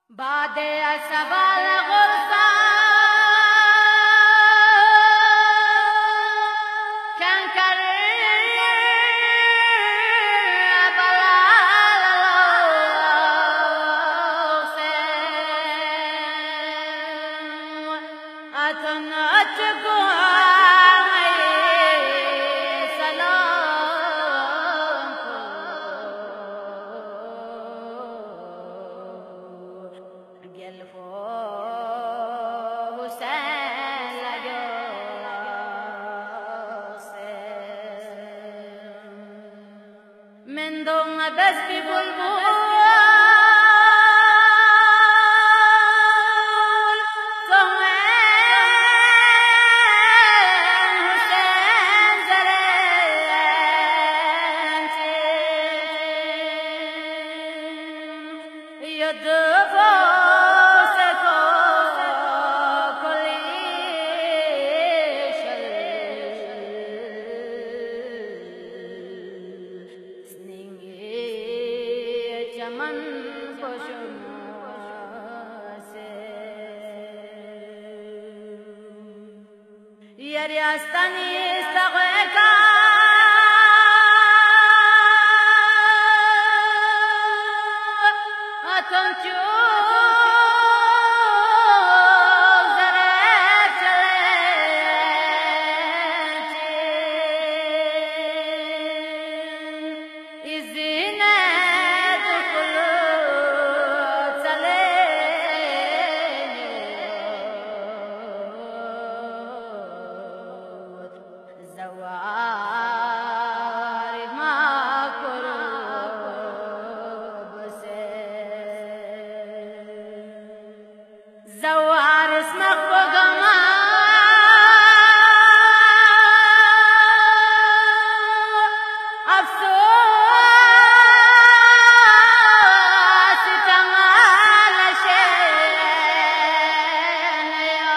बादे असवाल गुरसा शंकर से अतन अचगो Mendong abes bi bulbul Tongen Hussein Zeren Yudufo Seko Kolishal चमन से यरियास्तानी सगेका अतंचू زوار اسمك بقما أفسوس تمال شين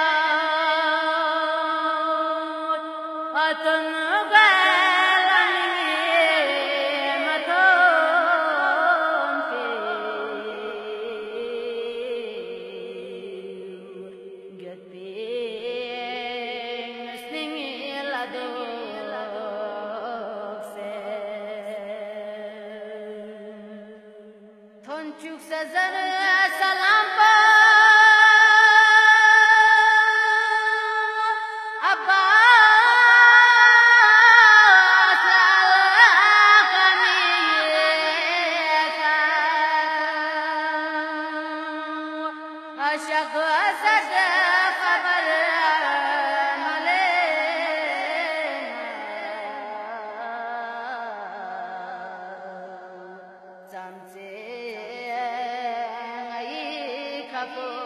يوم أتنقلني متون Tonchuk sazan salam pa Abbas al-Khani ashaq asad khabar male